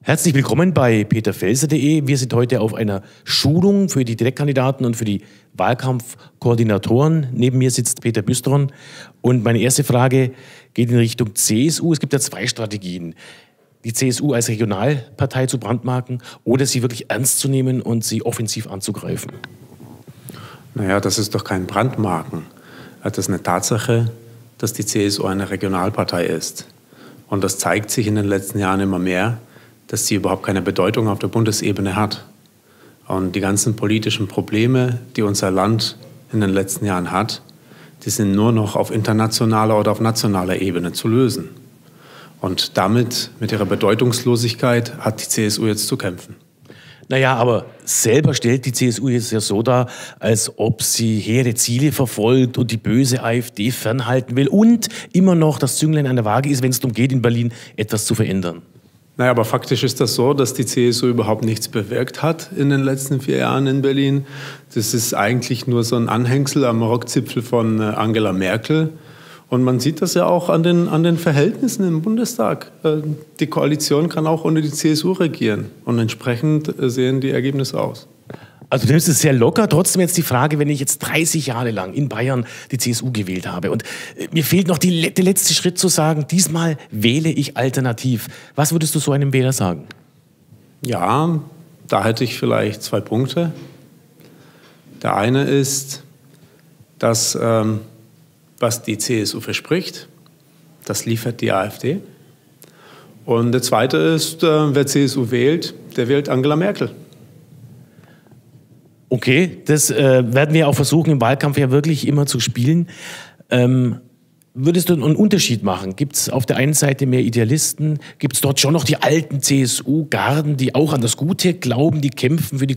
Herzlich willkommen bei peterfelser.de. Wir sind heute auf einer Schulung für die Direktkandidaten und für die Wahlkampfkoordinatoren. Neben mir sitzt Peter Büstron. Und meine erste Frage geht in Richtung CSU. Es gibt ja zwei Strategien. Die CSU als Regionalpartei zu brandmarken oder sie wirklich ernst zu nehmen und sie offensiv anzugreifen. Naja, das ist doch kein Brandmarken. Das ist eine Tatsache, dass die CSU eine Regionalpartei ist. Und das zeigt sich in den letzten Jahren immer mehr, dass sie überhaupt keine Bedeutung auf der Bundesebene hat. Und die ganzen politischen Probleme, die unser Land in den letzten Jahren hat, die sind nur noch auf internationaler oder auf nationaler Ebene zu lösen. Und damit, mit ihrer Bedeutungslosigkeit, hat die CSU jetzt zu kämpfen. Naja, aber selber stellt die CSU jetzt ja so dar, als ob sie hehre Ziele verfolgt und die böse AfD fernhalten will und immer noch das Zünglein an der Waage ist, wenn es darum geht, in Berlin etwas zu verändern. Naja, aber faktisch ist das so, dass die CSU überhaupt nichts bewirkt hat in den letzten 4 Jahren in Berlin. Das ist eigentlich nur so ein Anhängsel am Rockzipfel von Angela Merkel. Und man sieht das ja auch an den Verhältnissen im Bundestag. Die Koalition kann auch ohne die CSU regieren. Und entsprechend sehen die Ergebnisse aus. Also du nimmst es sehr locker. Trotzdem jetzt die Frage, wenn ich jetzt 30 Jahre lang in Bayern die CSU gewählt habe und mir fehlt noch der letzte Schritt zu sagen, diesmal wähle ich alternativ. Was würdest du so einem Wähler sagen? Ja, da hätte ich vielleicht 2 Punkte. Der eine ist, dass was die CSU verspricht, das liefert die AfD. Und der zweite ist, wer CSU wählt, der wählt Angela Merkel. Okay, das werden wir auch versuchen, im Wahlkampf ja wirklich immer zu spielen. Würdest du einen Unterschied machen? Gibt es auf der einen Seite mehr Idealisten? Gibt es dort schon noch die alten CSU-Garden, die auch an das Gute glauben, die kämpfen für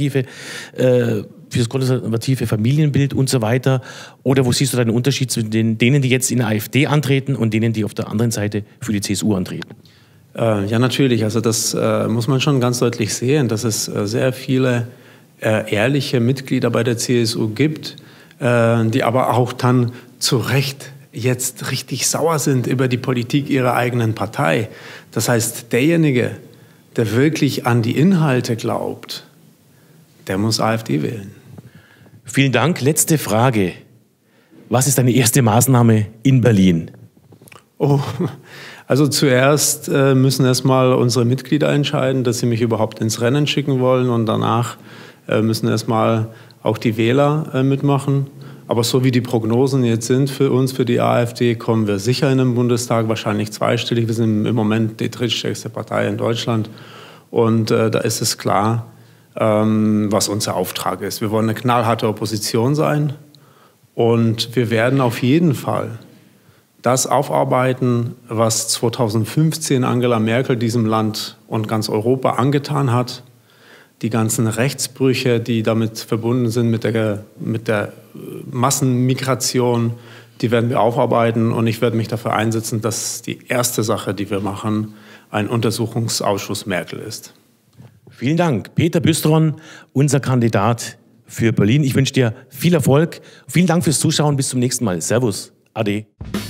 das konservative Familienbild und so weiter? Oder wo siehst du da den Unterschied zwischen denen, die jetzt in der AfD antreten und denen, die auf der anderen Seite für die CSU antreten? Ja, natürlich. Also das muss man schon ganz deutlich sehen, dass es sehr viele ehrliche Mitglieder bei der CSU gibt, die aber auch dann zu Recht jetzt richtig sauer sind über die Politik ihrer eigenen Partei. Das heißt, derjenige, der wirklich an die Inhalte glaubt, der muss AfD wählen. Vielen Dank. Letzte Frage. Was ist deine erste Maßnahme in Berlin? Oh, also zuerst müssen erstmal unsere Mitglieder entscheiden, dass sie mich überhaupt ins Rennen schicken wollen, und danach müssen erstmal auch die Wähler mitmachen. Aber so wie die Prognosen jetzt sind für uns, für die AfD, kommen wir sicher in den Bundestag, wahrscheinlich zweistellig. Wir sind im Moment die drittstärkste Partei in Deutschland. Und da ist es klar, was unser Auftrag ist. Wir wollen eine knallharte Opposition sein. Und wir werden auf jeden Fall das aufarbeiten, was 2015 Angela Merkel diesem Land und ganz Europa angetan hat. Die ganzen Rechtsbrüche, die damit verbunden sind mit der Massenmigration, die werden wir aufarbeiten. Und ich werde mich dafür einsetzen, dass die erste Sache, die wir machen, ein Untersuchungsausschuss Merkel ist. Vielen Dank. Peter Büstron, unser Kandidat für Berlin. Ich wünsche dir viel Erfolg. Vielen Dank fürs Zuschauen. Bis zum nächsten Mal. Servus. Ade.